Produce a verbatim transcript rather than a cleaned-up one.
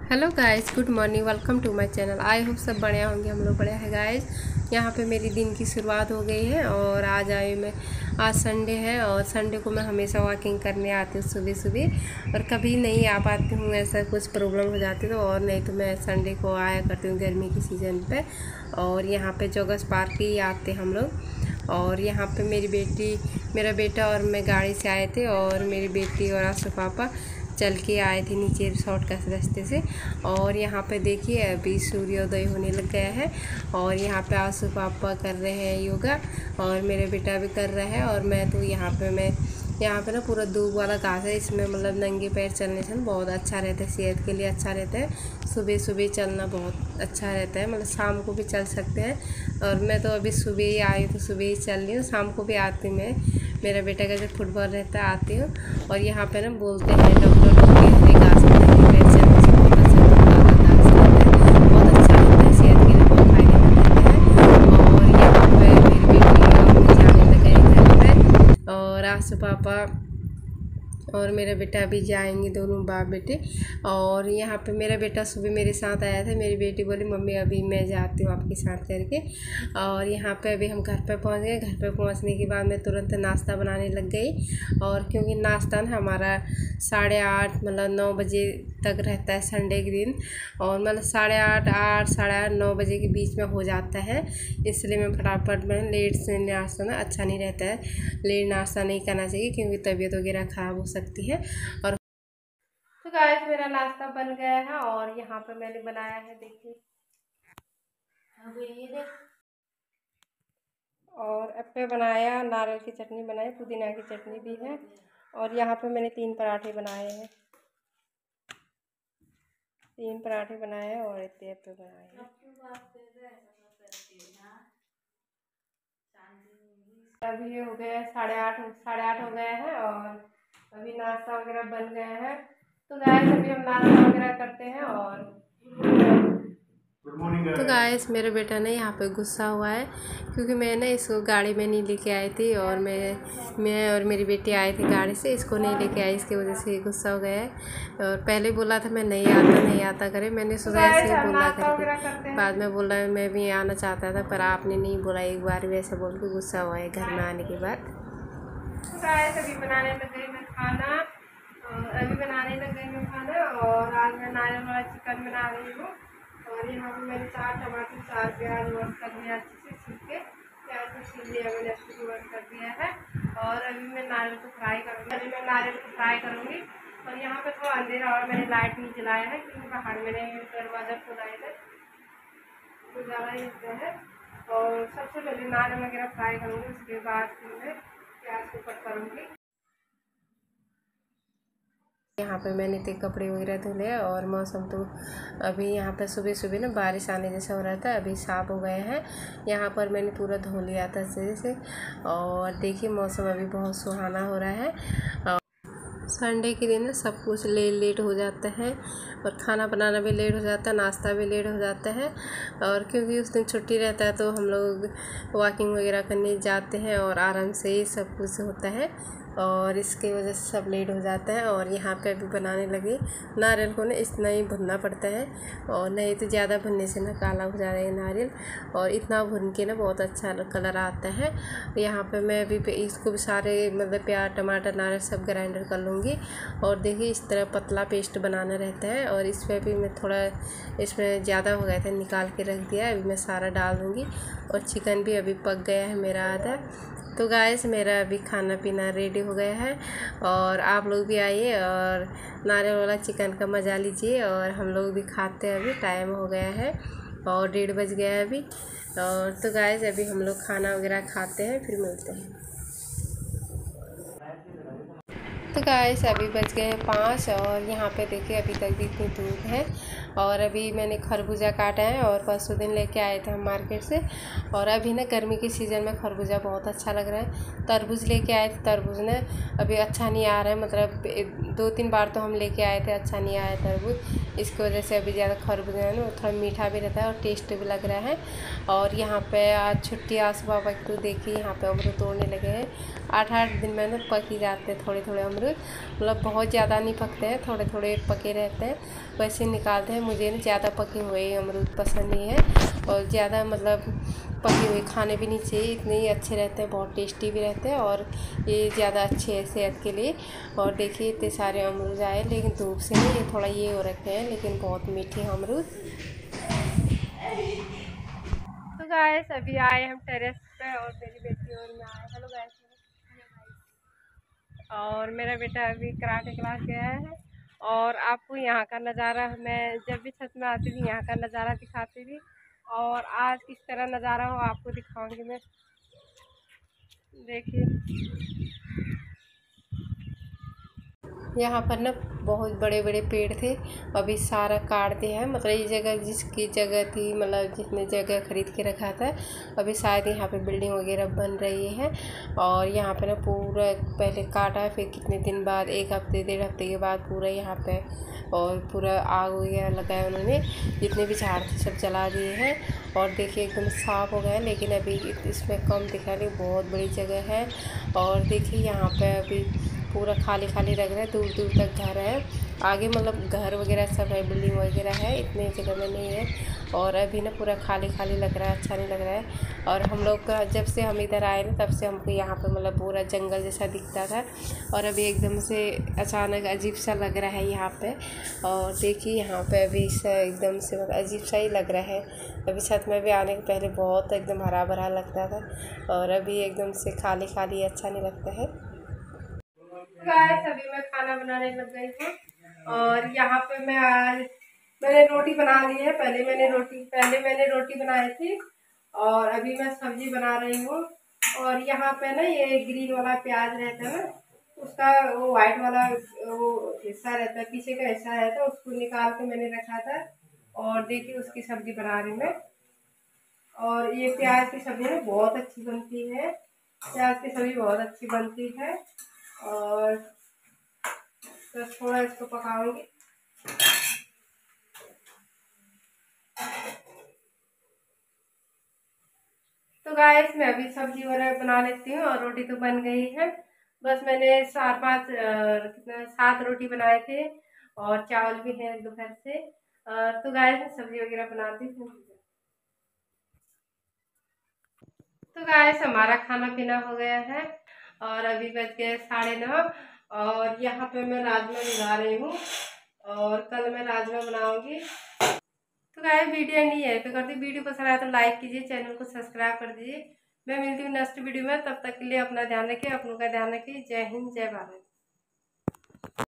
Hello guys, good morning. Welcome to my channel. I hope सब बढ़िया होंगे। हम लोग बढ़िया है गाइस। यहाँ पे मेरी दिन की शुरुआत हो गई है और आज आई मैं आज संडे है और संडे को मैं हमेशा वॉकिंग करने आती हूँ सुबह सुबह, और कभी नहीं आ पाती हूँ, ऐसा कुछ प्रॉब्लम हो जाती है तो, और नहीं तो मैं संडे को आया करती हूँ गर्मी की सीज़न पे। और यहाँ पे जोगस पार्क ही आते हम लोग। और यहाँ पे मेरी बेटी मेरा बेटा और मैं गाड़ी से आए थे, और मेरी बेटी और आसू पापा चल के आए थे नीचे शॉर्टकट रास्ते से। और यहाँ पे देखिए अभी सूर्योदय होने लग गया है, और यहाँ पे आसू पापा कर रहे हैं योगा और मेरे बेटा भी कर रहा है। और मैं तो यहाँ पे मैं यहाँ पे ना पूरा दूब वाला घास है, इसमें मतलब नंगे पैर चलने से बहुत अच्छा रहता है, सेहत के लिए अच्छा रहता है। सुबह सुबह चलना बहुत अच्छा रहता है, मतलब शाम को भी चल सकते हैं। और मैं तो अभी सुबह ही आई हूँ तो सुबह ही चल रही हूँ, शाम को भी आती मैं, मेरा बेटा का जब फुटबॉल रहता है आती हूँ। और यहाँ पे ना बोलते हैं डॉक्टर लोग के हरे घास में नंगे पैर चलने से बहुत अच्छा बहुत अच्छा होता है, सेहत के लिए बहुत फायदेमंद रहता है। और यहाँ पे मेरी बेटी जाने लगे घर पे, और आसू पापा और मेरा बेटा भी जाएंगे, दोनों बाप बेटे। और यहाँ पे मेरा बेटा सुबह मेरे साथ आया था, मेरी बेटी बोली मम्मी अभी मैं जाती हूँ आपके साथ करके। और यहाँ पे अभी हम घर पे पहुँच गए। घर पे पहुँचने के बाद मैं तुरंत नाश्ता बनाने लग गई, और क्योंकि नाश्ता ना हमारा साढ़े आठ मतलब नौ बजे तक रहता है संडे के दिन, और मतलब साढ़े आठ आठ साढ़े आठ नौ बजे के बीच में हो जाता है। इसलिए मैं फटाफट में लेट से नाश्ता ना अच्छा नहीं रहता है, लेट नाश्ता नहीं करना चाहिए क्योंकि तबीयत वगैरह ख़राब हो सकती है। और तो गाइस मेरा नाश्ता बन गया है, और यहाँ पे मैंने बनाया है देखिए ये और अप्पे बनाया, नारियल की चटनी बनाई, पुदीना की चटनी भी है। और यहाँ पे मैंने तीन पराठे बनाए हैं, तीन पराठे बनाए हैं और इतने अप्पे बनाए हैं। अभी हो गया साढ़े आठ साढ़े आठ हो गया है, और अभी नाश्ता वगैरह बन गया है। तो गाइस अभी हम नाश्ता वगैरह करते हैं। और तो गाइस मेरे बेटा ने यहाँ पे गुस्सा हुआ है क्योंकि मैं ना इसको गाड़ी में नहीं लेके आई थी, और मैं मैं और मेरी बेटी आए थे गाड़ी से, इसको नहीं लेके आई, इसकी वजह से गुस्सा हो गया है। और पहले बोला था मैं नहीं आता नहीं आता करे, मैंने सोचा ऐसे ही बोला करके, बाद में बोला मैं भी आना चाहता था पर आपने नहीं बोला, एक बार भी ऐसा बोल के गुस्सा हुआ है घर में आने के बाद। तो गाइस अभी बनाने लग गई मैं खाना, अभी बनाने लग गई मैं खाना, और आज मैं नारियल वाला चिकन बना रही हूँ। और यहाँ पे मैंने चार टमाटर चार प्याज वॉश कर लिया अच्छे से, छील के प्याज को छील लिया मैंने अच्छे से वॉश कर दिया है। और अभी मैं नारियल को फ्राई करूँगी अभी मैं नारियल को फ्राई करूँगी। और यहाँ पे थोड़ा अंधेरा और मैंने लाइट नहीं जलाया है क्योंकि बाहर मैंने दरवाज़ा खोला है तो ज़्यादा ही होता है। और सबसे पहले नारियल वगैरह फ्राई करूँगी, उसके बाद फिर मैं प्याज को कट करूँगी। यहाँ पे मैंने तो कपड़े वगैरह धो लिया, और मौसम तो अभी यहाँ पे सुबह सुबह ना बारिश आने जैसा हो रहा था, अभी साफ हो गए हैं। यहाँ पर मैंने पूरा धो लिया था अच्छे से, और देखिए मौसम अभी बहुत सुहाना हो रहा है। और संडे के दिन सब कुछ लेट लेट हो जाता है, और खाना बनाना भी लेट हो जाता है, नाश्ता भी लेट हो जाता है। और क्योंकि उस दिन छुट्टी रहता है तो हम लोग वॉकिंग वगैरह करने जाते हैं, और आराम से ही सब कुछ होता है, और इसकी वजह से सब लेट हो जाता है। और यहाँ पे अभी बनाने लगे नारियल को ना इतना ही भुनना पड़ता है, और नहीं तो ज़्यादा भुनने से ना काला हो जा रहा है नारियल, और इतना भुन के ना बहुत अच्छा कलर आता है। यहाँ पे मैं अभी इसको भी सारे मतलब प्याज टमाटर नारियल सब ग्राइंडर कर लूँगी। और देखिए इस तरह पतला पेस्ट बनाना रहता है, और इस पर भी मैं थोड़ा इसमें ज़्यादा हो गया था निकाल के रख दिया, अभी मैं सारा डाल दूँगी। और चिकन भी अभी पक गया है मेरा आधा। तो गाइस मेरा अभी खाना पीना रेडी हो गया है, और आप लोग भी आइए और नारियल वाला चिकन का मज़ा लीजिए, और हम लोग भी खाते हैं। अभी टाइम हो गया है और डेढ़ बज गया है अभी। और तो गाइस अभी हम लोग खाना वगैरह खाते हैं फिर मिलते हैं। तो गाइस अभी बज गए हैं पाँच, और यहाँ पे देखिए अभी तक भी इतनी धूप है। और अभी मैंने खरबूजा काटा है, और परसों दिन लेके आए थे हम मार्केट से। और अभी ना गर्मी के सीज़न में खरबूजा बहुत अच्छा लग रहा है। तरबूज लेके आए थे, तरबूज ने अभी अच्छा नहीं आ रहा है, मतलब दो तीन बार तो हम लेके आए थे अच्छा नहीं आया तरबूज। इसकी वजह से अभी ज़्यादा खरबूजा है ना थोड़ा मीठा भी रहता है और टेस्ट भी लग रहा है। और यहाँ पे आज छुट्टी आसू बाबा को देखिए यहाँ पे अमरूद तोड़ने लगे हैं। आठ आठ दिन में ना पक ही जाते हैं थोड़े थोड़े अमरूद, मतलब बहुत ज़्यादा नहीं पकते हैं, थोड़े थोड़े पके रहते हैं, वैसे निकालते हैं। मुझे ना ज़्यादा पके हुए अमरूद पसंद नहीं है, और ज़्यादा मतलब पके हुए खाने भी नहीं चाहिए, इतने ही अच्छे रहते हैं, बहुत टेस्टी भी रहते हैं और ये ज़्यादा अच्छे हैं सेहत के लिए। और देखिए इतने सारे अमरूद आए, लेकिन धूप से नहीं ये थोड़ा ये हो रखे हैं, लेकिन बहुत मीठे अमरूद। तो गाइस अभी आए हम टेरेस पे और मेरी बेटी और मैं आए। Hello guys. और मेरा बेटा अभी कराटे क्लास गया है और आपको यहाँ का नज़ारा, मैं जब भी छत में आती थी यहाँ का नज़ारा दिखाती थी, और आज किस तरह नज़ारा हो आपको दिखाऊंगी मैं। देखिए यहाँ पर ना बहुत बड़े बड़े पेड़ थे, अभी सारा काट दिया है, मतलब ये जगह जिसकी जगह थी, मतलब जिसने जगह खरीद के रखा था, अभी शायद यहाँ पे बिल्डिंग वगैरह बन रही है। और यहाँ पे ना पूरा पहले काटा है, फिर कितने दिन बाद, एक हफ्ते डेढ़ हफ्ते के बाद पूरा यहाँ पे और पूरा आग वगैरह लगाया उन्होंने, जितने भी झाड़ थे सब जला दिए हैं। और देखिए एकदम साफ़ हो गया, लेकिन अभी इसमें कम दिखा रही, बहुत बड़ी जगह है। और देखिए यहाँ पे अभी पूरा खाली खाली लग रहा है, दूर दूर तक घर है आगे, मतलब घर वगैरह सब है, बिल्डिंग वगैरह है, इतने जगह में नहीं है। और अभी ना पूरा खाली खाली लग रहा है, अच्छा नहीं लग रहा है। और हम लोग का जब से हम इधर आए ना तब से हमको यहाँ पे मतलब पूरा जंगल जैसा दिखता था, और अभी एकदम से अचानक अजीब सा लग रहा है यहाँ पे। और देखिए यहाँ पे अभी से एकदम से मतलब अजीब सा ही लग रहा है। अभी छत में भी आने के पहले बहुत एकदम हरा भरा लगता था, और अभी एकदम से खाली खाली अच्छा नहीं लगता है। गाइस अभी मैं खाना बनाने लग गई हूँ, और यहाँ पे मैं आज मैंने रोटी बना ली है। पहले मैंने रोटी पहले मैंने रोटी बनाई थी, और अभी मैं सब्जी बना रही हूँ। और यहाँ पे ना ये ग्रीन वाला प्याज रहता है ना, उसका वो वाइट वाला वो हिस्सा रहता है, पीछे का हिस्सा रहता है, उसको निकाल के मैंने रखा था। और देखिए उसकी सब्जी बना रही मैं। और ये प्याज की सब्जी ना बहुत अच्छी बनती है, प्याज की सब्जी बहुत अच्छी बनती है। और तो थोड़ा इसको पकाऊंगी। तो गाइस मैं अभी सब्जी वगैरह बना लेती हूँ, और रोटी तो बन गई है। बस मैंने चार पाँच कितना सात रोटी बनाए थे, और चावल भी है दोपहर से। अ, तो गाइस मैं सब्जी वगैरह बनाती हूँ। तो गाइस हमारा खाना पीना हो गया है, और अभी बज गए साढ़े नौ। और यहाँ पे मैं राजमा भिगा रही हूँ, और कल मैं राजमा बनाऊंगी। तो गाइस वीडियो नहीं है पे कर दी, वीडियो पसंद आया तो लाइक कीजिए, चैनल को सब्सक्राइब कर दीजिए। मैं मिलती हूँ नेक्स्ट वीडियो में, तब तक के लिए अपना ध्यान रखिए, अपनों का ध्यान रखिए। जय हिंद, जय भारत।